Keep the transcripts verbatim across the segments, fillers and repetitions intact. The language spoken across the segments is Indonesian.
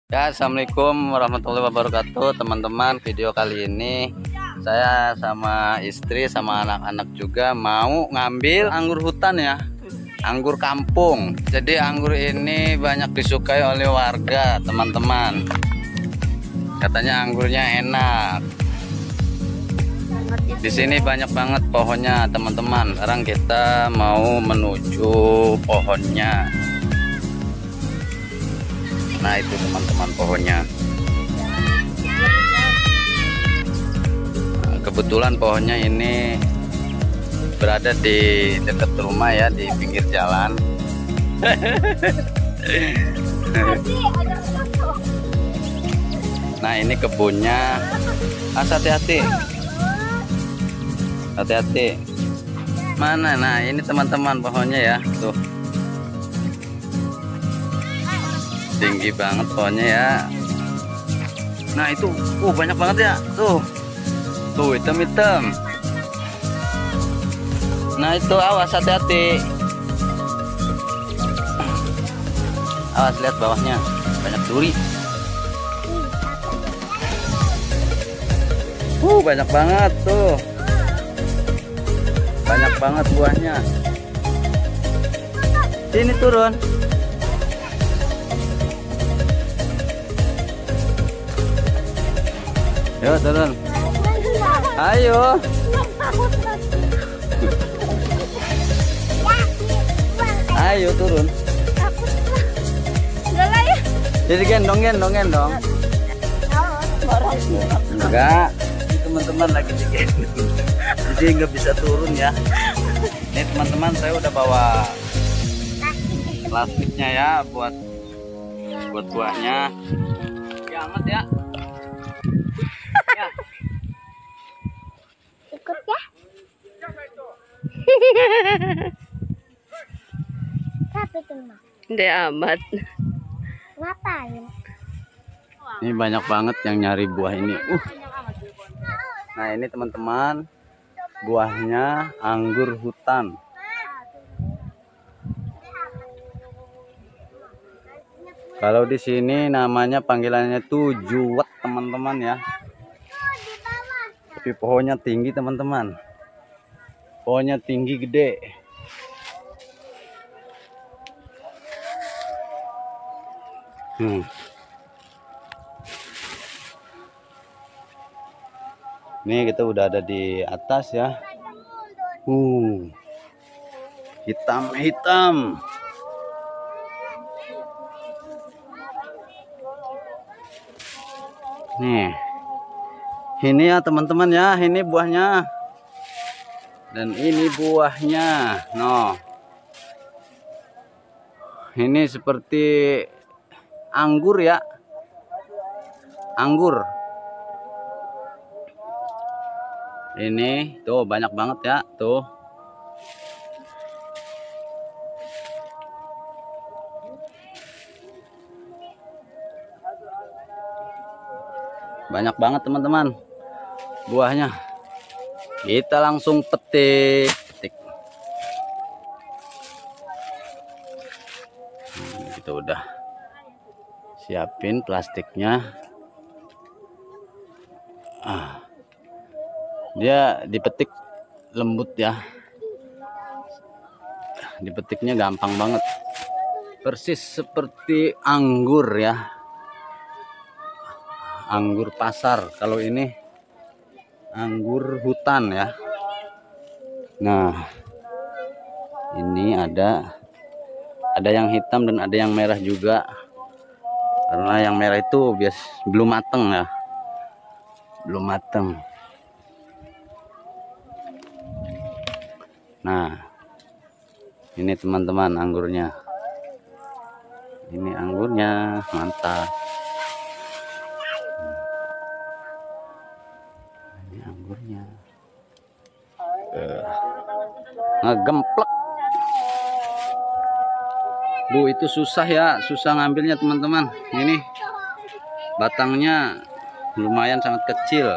Ya, assalamualaikum warahmatullahi wabarakatuh, teman-teman. Video kali ini saya sama istri sama anak-anak juga mau ngambil anggur hutan ya, anggur kampung. Jadi anggur ini banyak disukai oleh warga, teman-teman. Katanya anggurnya enak. Di sini banyak banget pohonnya, teman-teman. Sekarang kita mau menuju pohonnya. Nah, itu teman-teman pohonnya. Nah, kebetulan pohonnya ini berada di dekat rumah ya, di pinggir jalan. Nah, ini kebunnya. Mas, hati-hati. Hati-hati. Mana? Nah, ini teman-teman pohonnya ya, tuh. Tinggi banget pohonnya ya. Nah, itu uh banyak banget ya, tuh tuh hitam-hitam. Nah, itu awas, hati-hati, awas, lihat bawahnya banyak duri. uh banyak banget tuh, banyak banget buahnya. Sini turun. Yo, turun. Ayo. Ayo turun. Jadi gendong, gendong, gendong. Enggak. Teman-teman lagi digendong. Jadi nggak bisa turun ya. Ini teman-teman, saya udah bawa plastiknya ya buat buat buahnya. Ya amat ya. Ya. Ikut ya. Tapi teman. Dia amat. Ngapain? Ini banyak banget yang nyari buah ini. Uh. Nah, ini teman-teman, buahnya anggur hutan. Kalau di sini namanya panggilannya tuh juwet, teman-teman ya. Tapi pohonnya tinggi, teman-teman. Pohonnya tinggi, gede. Hmm. Ini kita udah ada di atas ya. Uh. Hitam-hitam. Nih. Ini ya teman-teman ya, ini buahnya. Dan ini buahnya. No. Ini seperti anggur ya. Anggur. Ini tuh banyak banget ya, tuh. Banyak banget teman-teman buahnya. Kita langsung petik, petik. Nah, kita udah siapin plastiknya. Ah, dia dipetik lembut ya. Dipetiknya gampang banget. Persis seperti anggur ya. Anggur pasar, kalau ini anggur hutan ya. Nah, ini ada ada yang hitam dan ada yang merah juga. Karena yang merah itu bias belum mateng ya. Belum mateng. Nah, ini teman-teman anggurnya. Ini anggurnya, mantap. Ini anggurnya. Uh, ngegemplek. Bu, itu susah ya, susah ngambilnya teman-teman. Ini batangnya lumayan sangat kecil.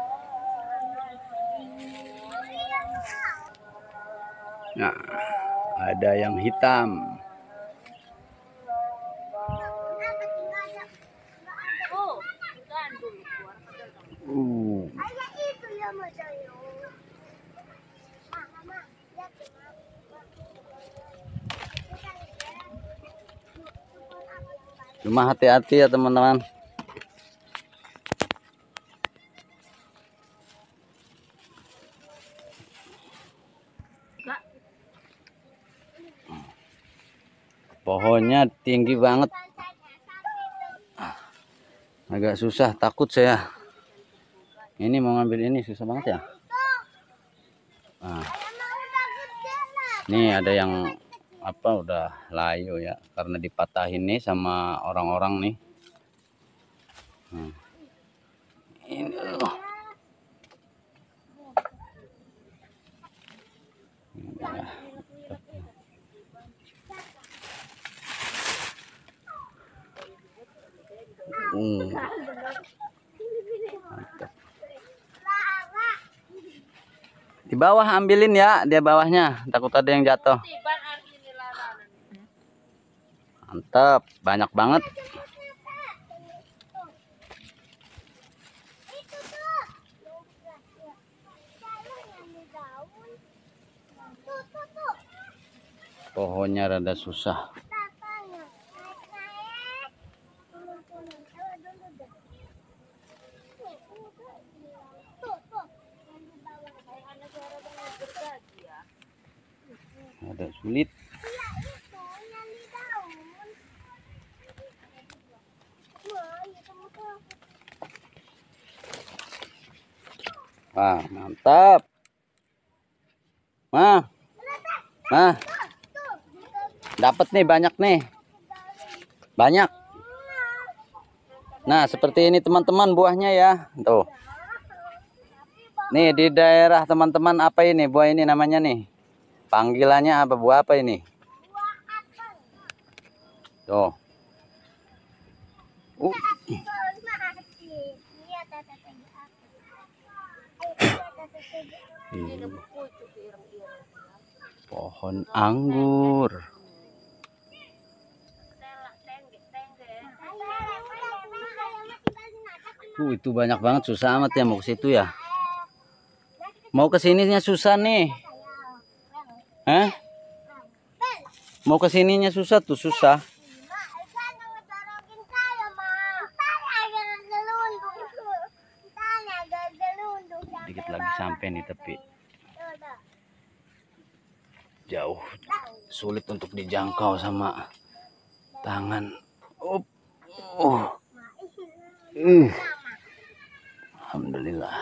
Nah, ada yang hitam. Uh. Ayah itu yang menjauh. Mama, lihat Cuma hati-hati ya teman-teman. Pohonnya tinggi banget. Agak susah, takut saya. Ini mau ngambil ini susah banget ya. Nah, ini ada yang apa udah layu ya karena dipatahin nih sama orang-orang nih. Hmm. Ini loh. Hmm. Mantap. Di bawah ambilin ya, dia bawahnya takut ada yang jatuh. Mantap, banyak banget. Pohonnya rada susah. Ada sulit. Wah, mantap. Mah. Nah. Dapat nih banyak nih. Banyak. Nah, seperti ini teman-teman buahnya ya. Tuh. Nih di daerah teman-teman apa ini buah ini namanya nih? Panggilannya apa, buah apa ini? Tuh. Uh. Hmm. Pohon anggur. Uh, itu banyak banget, susah amat ya mau ke situ ya. Mau ke sininya susah nih. Hah? Mau ke sininya susah tuh, susah. Dikit lagi sampai nih tapi jauh, sulit untuk dijangkau sama tangan. Oh. Oh. Uh. Alhamdulillah.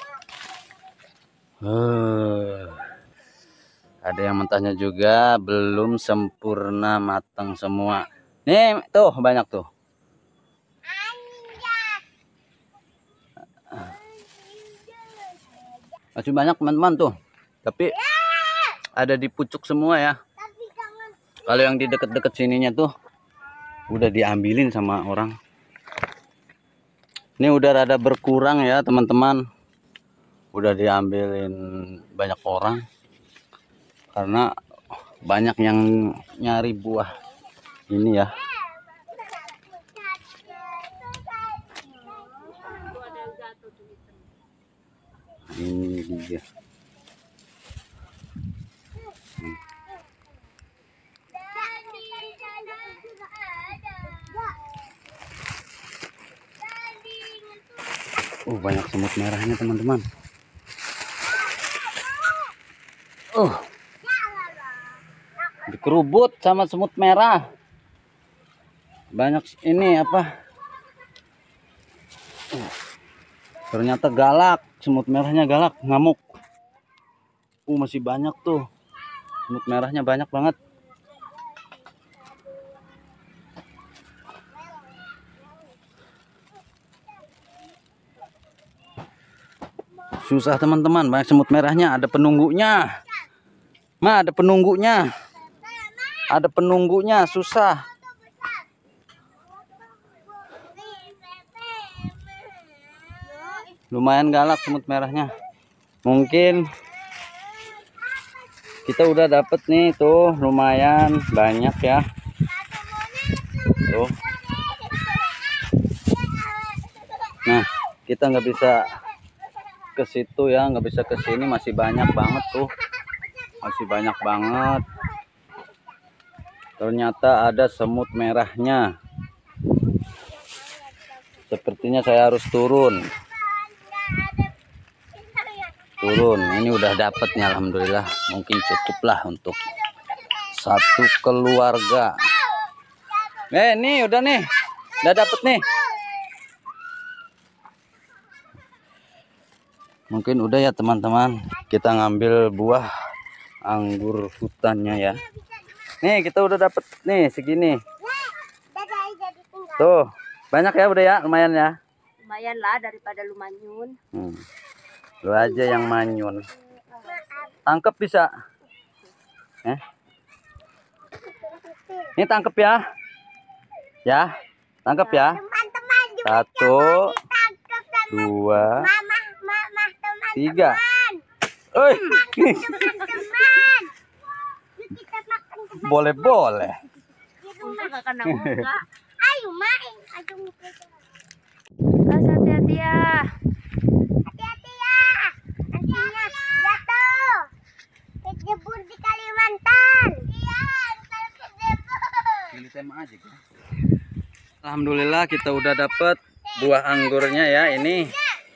Uh. Ada yang mentahnya juga belum sempurna matang semua. Nih tuh banyak tuh. Masih banyak teman-teman tuh. Tapi ada di pucuk semua ya. Kalau yang di deket-deket sininya tuh udah diambilin sama orang. Ini udah rada berkurang ya teman-teman. Udah diambilin banyak orang. Karena banyak yang nyari buah ini ya. Ini dia. Hmm. Oh, banyak semut merahnya teman-teman. Oh. Dikerubut sama semut merah. Banyak ini apa? Ternyata galak, semut merahnya galak, ngamuk. Uh, masih banyak tuh. Semut merahnya banyak banget. Susah teman-teman, banyak semut merahnya, ada penunggunya. Ma, ada penunggunya. Ada penunggunya, susah. Lumayan galak semut merahnya. Mungkin kita udah dapet nih tuh, lumayan banyak ya. Tuh. Nah, kita nggak bisa ke situ ya, nggak bisa ke sini, masih banyak banget tuh, masih banyak banget. Ternyata ada semut merahnya. Sepertinya saya harus turun. Turun. Ini udah dapatnya, alhamdulillah. Mungkin cukuplah untuk satu keluarga. Eh, nih udah nih, udah dapet nih. Mungkin udah ya teman-teman. Kita ngambil buah anggur hutannya ya. Nih kita udah dapet nih segini. Tuh banyak ya, udah ya, lumayan ya. Lumayan lah daripada lu manyun. Hmm. Lu aja yang manyun. Tangkep bisa. Eh? Ini tangkep ya. Ya, tangkep ya. Teman-teman juga Satu, ditangkap sama dua, mama, mama, teman-teman. tiga. Oi. Teman-teman. Yuk kita makan teman. Boleh boleh. Di rumah. Ayo main. Aduh. Mas, hati-hati ya. Hati-hati ya. Nantinya jatuh. Kejebur di Kalimantan. Iya, harus kejebur. Alhamdulillah kita udah dapet buah anggurnya ya, ini.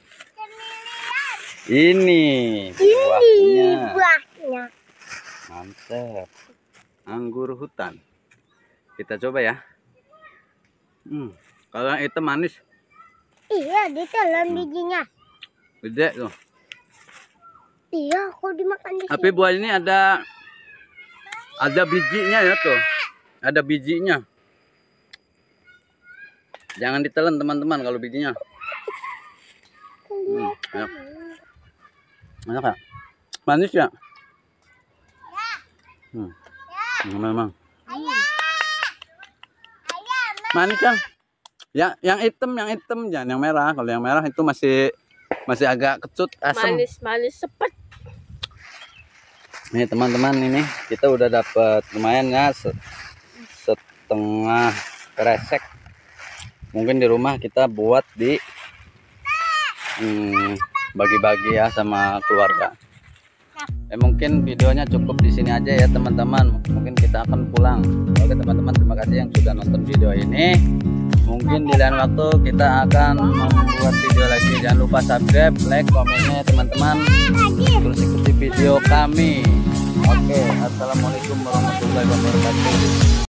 Ini buahnya. Buahnya. Mantap. Anggur hutan. Kita coba ya. Hmm, kalau yang hitam manis. Iya, ditelan bijinya. Gede tuh. Iya, kok dimakan di Tapi buah ini ada ada bijinya ya tuh. Ada bijinya. Jangan ditelan teman-teman kalau bijinya. Hmm, enak. Enak ya? Manis ya? Hmm. Memang. Manis kan? Ya, yang hitam, yang hitam jangan yang merah. Kalau yang merah itu masih masih agak kecut, asam. Manis-manis sepet. Nih teman-teman, ini kita udah dapat lumayan ya, setengah kresek. Mungkin di rumah kita buat di hmm, bagi-bagi ya sama keluarga. Eh, mungkin videonya cukup di sini aja ya teman-teman. Mungkin kita akan pulang. Oke teman-teman, terima kasih yang sudah nonton video ini. Mungkin di lain waktu kita akan membuat video lagi. Jangan lupa subscribe, like, komennya teman-teman. Terus ikuti video kami. Oke, assalamualaikum warahmatullahi wabarakatuh.